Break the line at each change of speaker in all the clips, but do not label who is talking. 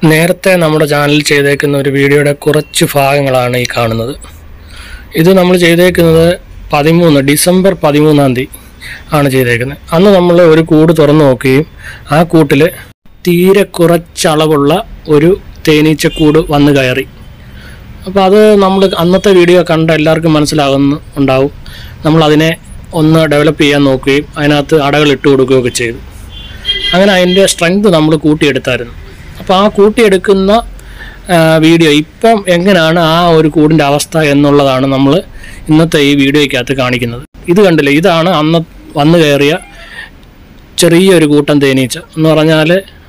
നേരത്തെ നമ്മുടെ ചാനലിൽ ചെയ്തേക്കുന്ന ഒരു വീഡിയോയുടെ കുറച്ച് ഭാഗങ്ങളാണ് ഈ കാണുന്നത്. ഇത് നമ്മൾ ചെയ്തേക്കുന്നത് ഡിസംബർ 13 ആണ് ചെയ്തേക്കുന്നത്. അന്ന് നമ്മൾ ഒരു കൂട് തുറന്നു നോക്കുകയും ആ കൂട്ടിൽ തീരെ കുറച്ചളവുള്ള ഒരു തേനീച്ചക്കൂട് വന്ന് കയറി. അപ്പോൾ അത് നമ്മൾ അന്നത്തെ വീഡിയോ കണ്ട എല്ലാവർക്കും മനസ്സിലാകുന്നുണ്ടാവും. നമ്മളതിനെ ഒന്ന് ഡെവലപ്പ് ചെയ്യാൻ നോക്കുകയും അതിനകത്ത് അടകൾ ഇട്ട് കൊടുക്കുകയൊക്കെ ചെയ്തു. അങ്ങനെ അതിൻ്റെ സ്ട്രെങ്ത് നമ്മൾ കൂട്ടിയെടുത്തായിരുന്നു. അപ്പോൾ ആ കൂട്ടിയെടുക്കുന്ന വീഡിയോ ഇപ്പം എങ്ങനെയാണ് ആ ഒരു കൂടിൻ്റെ അവസ്ഥ എന്നുള്ളതാണ് നമ്മൾ ഇന്നത്തെ ഈ വീഡിയോയ്ക്കകത്ത് കാണിക്കുന്നത്. ഇത് കണ്ടില്ലേ, ഇതാണ് അന്ന് വന്നു കയറിയ ചെറിയൊരു കൂട്ടം തേനീച്ച എന്ന് പറഞ്ഞാൽ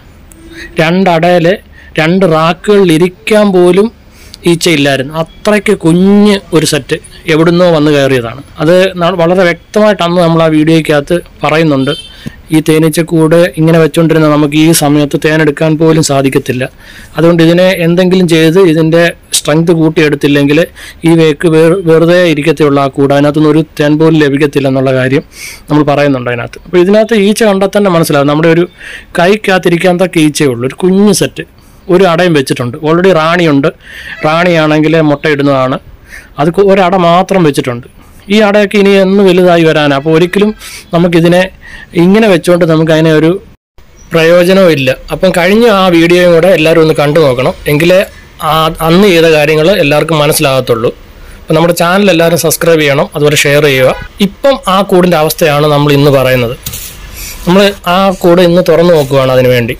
2 അടയിൽ 2 റാക്കുകളിൽ ഇരിക്കാൻ പോലും ഈച്ചയില്ലായിരുന്നു. അത്രയ്ക്ക് കുഞ്ഞ് ഒരു സെറ്റ് എവിടുന്നോ വന്ന് കയറിയതാണ്. അത് വളരെ വ്യക്തമായിട്ട് അന്ന് നമ്മൾ ആ വീഡിയോയ്ക്കകത്ത് പറയുന്നുണ്ട്. ഈ തേനീച്ചക്കൂട് ഇങ്ങനെ വെച്ചുകൊണ്ടിരുന്ന നമുക്ക് ഈ സമയത്ത് തേനെടുക്കാൻ പോലും സാധിക്കത്തില്ല. അതുകൊണ്ട് ഇതിനെ എന്തെങ്കിലും ചെയ്ത് ഇതിൻ്റെ സ്ട്രെങ്ത് കൂട്ടിയെടുത്തില്ലെങ്കിൽ ഈ വേക്ക് വെറുതെ ഇരിക്കത്തുള്ള ആ കൂട്, അതിനകത്തുനിന്ന് ഒരു തേൻ പോലും ലഭിക്കത്തില്ല എന്നുള്ള കാര്യം നമ്മൾ പറയുന്നുണ്ട് അതിനകത്ത്. അപ്പോൾ ഇതിനകത്ത് ഈച്ച കണ്ടാൽ തന്നെ മനസ്സിലാവും. നമ്മുടെ ഒരു കൈക്കകത്തിരിക്കാൻ തക്ക ഈച്ചയേ ഉള്ളൂ. ഒരു കുഞ്ഞ് സെറ്റ് ഒരു അടയും വെച്ചിട്ടുണ്ട്. ഓൾറെഡി റാണിയുണ്ട്. റാണിയാണെങ്കിൽ മുട്ടയിടുന്നതാണ്. അത് ഒരട മാത്രം വെച്ചിട്ടുണ്ട്. ഈ അടയൊക്കെ ഇനി എന്ന് വലുതായി വരാനാണ്. അപ്പോൾ ഒരിക്കലും നമുക്കിതിനെ ഇങ്ങനെ വെച്ചുകൊണ്ട് നമുക്കതിനെ ഒരു പ്രയോജനവും ഇല്ല. അപ്പം കഴിഞ്ഞ ആ വീഡിയോയും കൂടെ എല്ലാവരും ഒന്ന് കണ്ടു നോക്കണം. എങ്കിലേ അന്ന് ചെയ്ത കാര്യങ്ങൾ എല്ലാവർക്കും മനസ്സിലാകത്തുള്ളൂ. അപ്പോൾ നമ്മുടെ ചാനൽ എല്ലാവരും സബ്സ്ക്രൈബ് ചെയ്യണം, അതുപോലെ ഷെയർ ചെയ്യുക. ഇപ്പം ആ കൂടിൻ്റെ അവസ്ഥയാണ് നമ്മൾ ഇന്ന് പറയുന്നത്. നമ്മൾ ആ കൂട് ഇന്ന് തുറന്നു നോക്കുകയാണ്. അതിനു വേണ്ടി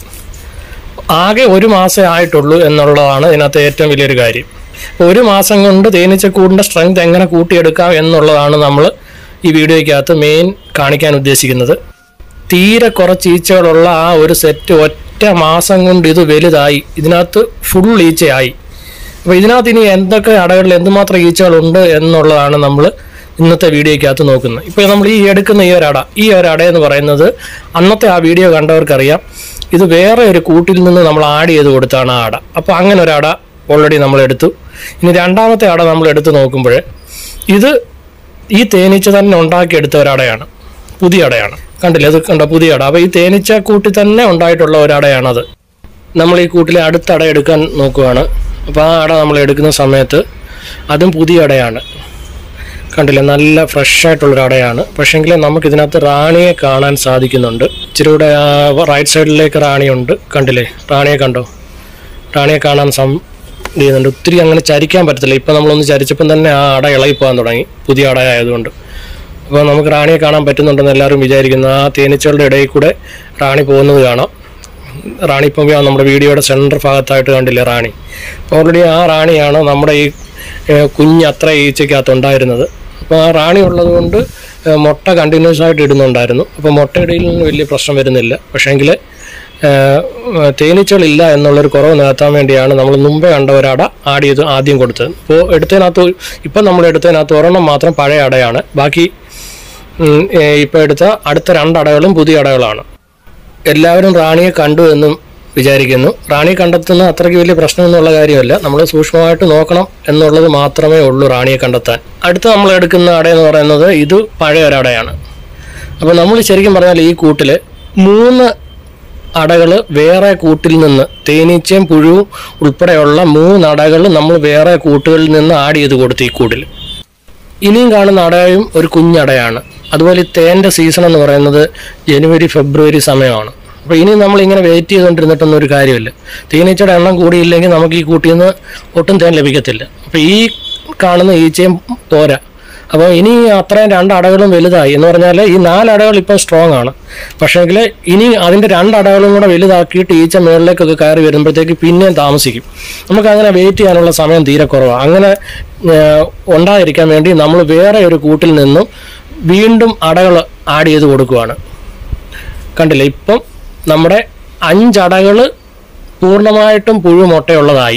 ആകെ 1 മാസമേ ആയിട്ടുള്ളൂ എന്നുള്ളതാണ് ഇതിനകത്ത് ഏറ്റവും വലിയൊരു കാര്യം. 1 മാസം കൊണ്ട് തേനീച്ചക്കൂടിൻ്റെ സ്ട്രെങ്ത് എങ്ങനെ കൂട്ടിയെടുക്കാം എന്നുള്ളതാണ് നമ്മൾ ഈ വീഡിയോയ്ക്കകത്ത് മെയിൻ കാണിക്കാൻ ഉദ്ദേശിക്കുന്നത്. തീരെ കുറച്ച് ഈച്ചകളുള്ള ആ ഒരു സെറ്റ് ഒറ്റ മാസം കൊണ്ട് ഇത് വലുതായി. ഇതിനകത്ത് ഫുൾ ഈച്ചയായി. അപ്പോൾ ഇതിനകത്ത് ഇനി എന്തൊക്കെ അടകളിൽ എന്തുമാത്രം ഈച്ചകളുണ്ട് എന്നുള്ളതാണ് നമ്മൾ ഇന്നത്തെ വീഡിയോയ്ക്കകത്ത് നോക്കുന്നത്. ഇപ്പോൾ നമ്മൾ ഈ എടുക്കുന്ന ഈ ഒരു അട എന്ന് പറയുന്നത് അന്നത്തെ ആ വീഡിയോ കണ്ടവർക്കറിയാം. ഇത് വേറെ ഒരു കൂട്ടിൽ നിന്ന് നമ്മൾ ആഡ് ചെയ്ത് കൊടുത്താണ് ആ അട. അപ്പോൾ അങ്ങനെ ഒരു അട ഓൾറെഡി നമ്മൾ എടുത്തു. ഇനി രണ്ടാമത്തെ അട നമ്മൾ എടുത്ത് നോക്കുമ്പോൾ ഇത് ഈ തേനീച്ച തന്നെ ഉണ്ടാക്കിയെടുത്ത ഒരടയാണ്. പുതിയ അടയാണ്. കണ്ടില്ലേ, അത് കണ്ടോ, പുതിയ അട. അപ്പോൾ ഈ തേനീച്ച കൂട്ടിൽ തന്നെ ഉണ്ടായിട്ടുള്ള ഒരടയാണത്. നമ്മൾ ഈ കൂട്ടിലെ അടുത്ത അട എടുക്കാൻ നോക്കുകയാണ്. അപ്പോൾ ആ അട നമ്മൾ എടുക്കുന്ന സമയത്ത് അതും പുതിയ അടയാണ്. കണ്ടില്ലേ, നല്ല ഫ്രഷ് ആയിട്ടുള്ളൊരു അടയാണ്. പക്ഷേങ്കിൽ നമുക്കിതിനകത്ത് റാണിയെ കാണാൻ സാധിക്കുന്നുണ്ട്. ഇച്ചിരി കൂടെ റൈറ്റ് സൈഡിലേക്ക് റാണിയുണ്ട്. കണ്ടില്ലേ, റാണിയെ കണ്ടോ? റാണിയെ കാണാൻ ചെയ്യുന്നുണ്ട്. ഒത്തിരി അങ്ങനെ ചരിക്കാൻ പറ്റത്തില്ല. ഇപ്പം നമ്മളൊന്ന് ചരിച്ചപ്പം തന്നെ ആ അട ഇളകിപ്പോകാൻ തുടങ്ങി, പുതിയ അട ആയതുകൊണ്ട്. അപ്പോൾ നമുക്ക് റാണിയെ കാണാൻ പറ്റുന്നുണ്ടെന്ന് എല്ലാവരും വിചാരിക്കുന്നു. ആ തേനീച്ചകളുടെ ഇടയിൽ കൂടെ റാണി പോകുന്നത് കാണാം. റാണി ഇപ്പം നമ്മുടെ വീഡിയോയുടെ സെൻറ്റർ ഭാഗത്തായിട്ട് കണ്ടില്ലേ റാണി. ഓൾറെഡി ആ റാണിയാണ് നമ്മുടെ ഈ കുഞ്ഞ് അത്ര ഈച്ചയ്ക്കകത്ത് ഉണ്ടായിരുന്നത്. അപ്പോൾ ആ റാണി ഉള്ളത് കൊണ്ട് മുട്ട കണ്ടിന്യൂസ് ആയിട്ട് ഇടുന്നുണ്ടായിരുന്നു. അപ്പോൾ മുട്ടയിടയിൽ നിന്ന് വലിയ പ്രശ്നം വരുന്നില്ല. പക്ഷേങ്കിൽ തേനീച്ചകളില്ല എന്നുള്ളൊരു കുറവ് നികത്താൻ വേണ്ടിയാണ് നമ്മൾ മുമ്പേ കണ്ട ഒരട ആദ്യം കൊടുത്തത്. അപ്പോൾ ഇപ്പം നമ്മൾ എടുത്തതിനകത്ത് ഒരെണ്ണം മാത്രം പഴയ അടയാണ്. ബാക്കി ഇപ്പോൾ എടുത്ത അടുത്ത 2 അടകളും പുതിയ അടകളാണ്. എല്ലാവരും റാണിയെ കണ്ടു എന്നും വിചാരിക്കുന്നു. റാണി കണ്ടെത്തുന്ന അത്രയ്ക്ക് വലിയ പ്രശ്നമൊന്നുള്ള കാര്യമല്ല. നമ്മൾ സൂക്ഷ്മമായിട്ട് നോക്കണം എന്നുള്ളത് മാത്രമേ ഉള്ളൂ റാണിയെ കണ്ടെത്താൻ. അടുത്ത് നമ്മൾ എടുക്കുന്ന അട എന്ന് പറയുന്നത് ഇത് പഴയ ഒരടയാണ്. അപ്പോൾ നമ്മൾ ശരിക്കും പറഞ്ഞാൽ ഈ കൂട്ടിൽ 3 അടകൾ വേറെ കൂട്ടിൽ നിന്ന്, തേനീച്ചയും പുഴുവും ഉൾപ്പെടെയുള്ള 3 അടകൾ നമ്മൾ വേറെ കൂട്ടുകളിൽ നിന്ന് ആഡ് ചെയ്ത് കൊടുത്തു ഈ കൂട്ടിൽ. ഇനിയും കാണുന്ന അടയും ഒരു കുഞ്ഞടയാണ്. അതുപോലെ ഈ തേൻ്റെ സീസൺ എന്ന് പറയുന്നത് ജനുവരി ഫെബ്രുവരി സമയമാണ്. അപ്പോൾ ഇനി നമ്മളിങ്ങനെ വെയിറ്റ് ചെയ്തുകൊണ്ടിരുന്നിട്ടൊന്നും ഒരു കാര്യമില്ല. തേനീച്ചയുടെ എണ്ണം കൂടിയില്ലെങ്കിൽ നമുക്ക് ഈ കൂട്ടിൽ നിന്ന് ഒട്ടും തേൻ ലഭിക്കത്തില്ല. അപ്പോൾ ഈ കാണുന്ന ഈച്ചയും പോരാ. അപ്പോൾ ഇനി അത്രയും 2 അടകളും വലുതായി എന്ന് പറഞ്ഞാൽ ഈ 4 അടകൾ ഇപ്പോൾ സ്ട്രോങ് ആണ്. പക്ഷേങ്കിൽ ഇനി അതിൻ്റെ 2 അടകളും കൂടെ വലുതാക്കിയിട്ട് ഈച്ച മുകളിലേക്കൊക്കെ കയറി വരുമ്പോഴത്തേക്ക് പിന്നെയും താമസിക്കും. നമുക്കങ്ങനെ വെയിറ്റ് ചെയ്യാനുള്ള സമയം തീരെ കുറവാണ്. അങ്ങനെ ഉണ്ടായിരിക്കാൻ വേണ്ടി നമ്മൾ വേറെ ഒരു കൂട്ടിൽ നിന്നും വീണ്ടും അടകൾ ആഡ് ചെയ്ത് കൊടുക്കുകയാണ്. കണ്ടില്ലേ, ഇപ്പം നമ്മുടെ 5 അടകൾ പൂർണ്ണമായിട്ടും പുഴു മുട്ടയുള്ളതായി.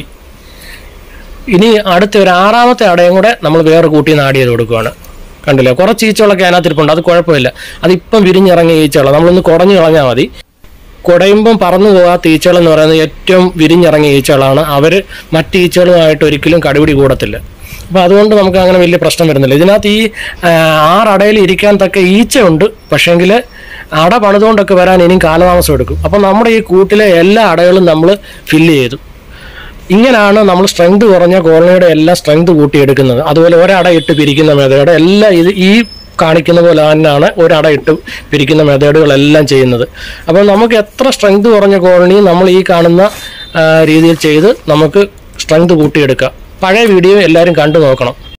ഇനി അടുത്ത ഒരു 6ാമത്തെ അടയും കൂടെ നമ്മൾ വേറെ കൂട്ടിൽ നിന്ന് ആഡ് ചെയ്ത് കൊടുക്കുകയാണ്. കണ്ടില്ലേ, കുറച്ച് ഈച്ചകളൊക്കെ അതിനകത്തിരിപ്പുണ്ട്. അത് കുഴപ്പമില്ല. അതിപ്പം വിരിഞ്ഞിറങ്ങിയ ഈച്ചകളാണ്. നമ്മളൊന്ന് കുടഞ്ഞു കളഞ്ഞാൽ മതി. കുടയുമ്പം പറന്നു പോകാത്ത ഈച്ചകളെന്ന് പറയുന്നത് ഏറ്റവും വിരിഞ്ഞിറങ്ങിയ ഈച്ചകളാണ്. അവർ മറ്റ് ഈച്ചകളുമായിട്ട് ഒരിക്കലും കടുപിടി കൂടത്തില്ല. അപ്പോൾ അതുകൊണ്ട് നമുക്ക് അങ്ങനെ വലിയ പ്രശ്നം വരുന്നില്ല. ഇതിനകത്ത് ഈ 6 അടയിൽ ഇരിക്കാൻ തക്ക ഈച്ചയുണ്ട്. പക്ഷേങ്കിൽ അട പണിതുകൊണ്ടൊക്കെ വരാൻ ഇനിയും കാലതാമസം എടുക്കും. അപ്പോൾ നമ്മുടെ ഈ കൂട്ടിലെ എല്ലാ അടകളും നമ്മൾ ഫില്ല് ചെയ്തു. ഇങ്ങനെയാണ് നമ്മൾ സ്ട്രെങ്ത് കുറഞ്ഞ കോളനിയുടെ എല്ലാം സ്ട്രെങ്ത് കൂട്ടിയെടുക്കുന്നത്. അതുപോലെ ഒരട ഇട്ട് പിരിക്കുന്ന മെത്തേഡ് എല്ലാം ഈ കാണിക്കുന്ന പോലെ തന്നെയാണ് ഒരട ഇട്ട് പിരിക്കുന്ന മെത്തേഡുകളെല്ലാം ചെയ്യുന്നത്. അപ്പോൾ നമുക്ക് എത്ര സ്ട്രെങ്ത് കുറഞ്ഞ കോളനി നമ്മൾ ഈ കാണുന്ന രീതിയിൽ ചെയ്ത് നമുക്ക് സ്ട്രെങ്ത് കൂട്ടിയെടുക്കാം. പഴയ വീഡിയോ എല്ലാവരും കണ്ടു നോക്കണം.